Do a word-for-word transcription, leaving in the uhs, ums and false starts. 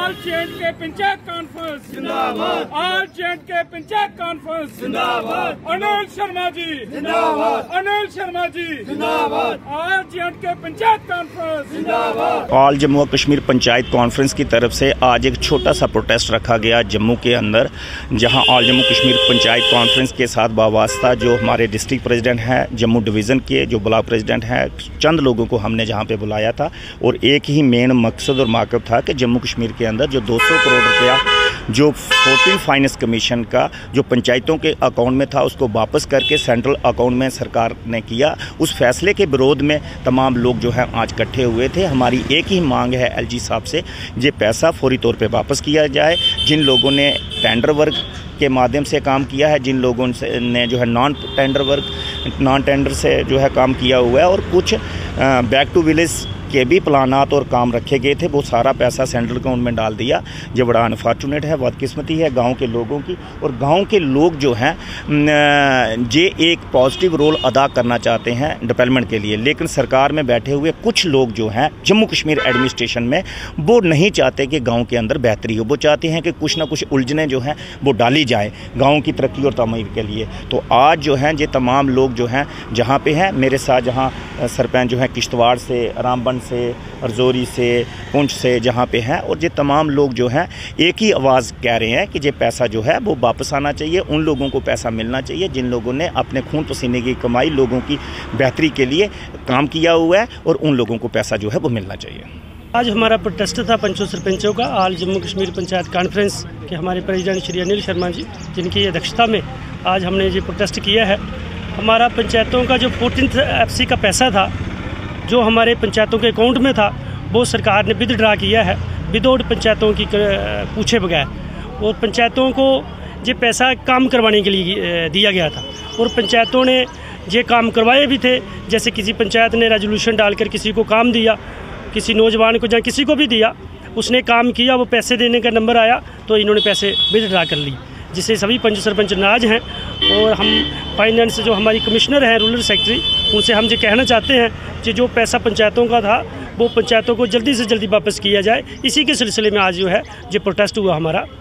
All J and K panchayat conference जिंदाबाद, all J and K panchayat conference जिंदाबाद, अनिल शर्मा जी जिंदाबाद, अनिल शर्मा जी जिंदाबाद, all J and K panchayat conference जिंदाबाद। ऑल जम्मू कश्मीर पंचायत कॉन्फ्रेंस की तरफ से आज एक छोटा सा प्रोटेस्ट रखा गया जम्मू के अंदर, जहां ऑल जम्मू कश्मीर पंचायत कॉन्फ्रेंस के साथ वाबस्ता जो हमारे डिस्ट्रिक्ट प्रेसिडेंट हैं, जम्मू डिवीज़न के जो ब्लॉक प्रेसिडेंट हैं, चंद लोगों को हमने जहां पे बुलाया था और एक ही मेन मकसद और माकब था कि जम्मू कश्मीर के अंदर जो दो सौ करोड़ रुपया जो फोर्टीन फाइनेंस कमीशन का जो पंचायतों के अकाउंट में था उसको वापस करके सेंट्रल अकाउंट में सरकार ने किया, उस फैसले के विरोध में तमाम लोग जो है आज इकट्ठे हुए थे। हमारी एक ही मांग है एलजी साहब से, ये पैसा फौरी तौर पे वापस किया जाए। जिन लोगों ने टेंडर वर्क के माध्यम से काम किया है, जिन लोगों से ने जो है non tender work non tender से जो है काम किया हुआ है और कुछ बैक टू विलेज के भी प्लानात और काम रखे गए थे, वो सारा पैसा सेंट्रल अकाउंट में डाल दिया। जो बड़ा अनफॉर्चुनेट है, बदकिस्मती है गांव के लोगों की। और गांव के लोग जो हैं ये एक पॉजिटिव रोल अदा करना चाहते हैं डेवलपमेंट के लिए, लेकिन सरकार में बैठे हुए कुछ लोग जो हैं जम्मू कश्मीर एडमिनिस्ट्रेशन में, वो नहीं चाहते कि गाँव के अंदर बेहतरी हो। वो चाहते हैं कि कुछ ना कुछ उलझने जो हैं वो डाली जाए गाँव की तरक्की और तमीर के लिए। तो आज जो हैं ये तमाम लोग जो हैं जहाँ पे हैं, मेरे साथ जहाँ सरपंच जो हैं किश्तवाड़ से, रामबन से, रजौरी से, पुंछ से जहाँ पे हैं, और ये तमाम लोग जो हैं एक ही आवाज़ कह रहे हैं कि ये पैसा जो है वो वापस आना चाहिए। उन लोगों को पैसा मिलना चाहिए जिन लोगों ने अपने खून पसीने की कमाई लोगों की बेहतरी के लिए काम किया हुआ है, और उन लोगों को पैसा जो है वो मिलना चाहिए। आज हमारा प्रोटेस्ट था पंचों सरपंचों का ऑल जम्मू कश्मीर पंचायत कॉन्फ्रेंस के हमारे प्रेसिडेंट श्री अनिल शर्मा जी, जिनकी अध्यक्षता में आज हमने ये प्रोटेस्ट किया है। हमारा पंचायतों का जो फोर्टीन एफ सी का पैसा था जो हमारे पंचायतों के अकाउंट में था, वो सरकार ने विदड्रा किया है विदाउट पंचायतों की पूछे बगैर, और पंचायतों को ये पैसा काम करवाने के लिए दिया गया था और पंचायतों ने ये काम करवाए भी थे। जैसे किसी पंचायत ने रेजोल्यूशन डालकर किसी को काम दिया, किसी नौजवान को या किसी को भी दिया, उसने काम किया, वो पैसे देने का नंबर आया तो इन्होंने पैसे विदड्रा कर लिए, जिससे सभी पंच सरपंच नाराज हैं। और हम फाइनेंस जो हमारी कमिश्नर हैं रूरल सेक्रेटरी, उनसे हम ये कहना चाहते हैं कि जो पैसा पंचायतों का था वो पंचायतों को जल्दी से जल्दी वापस किया जाए। इसी के सिलसिले में आज जो है ये प्रोटेस्ट हुआ हमारा।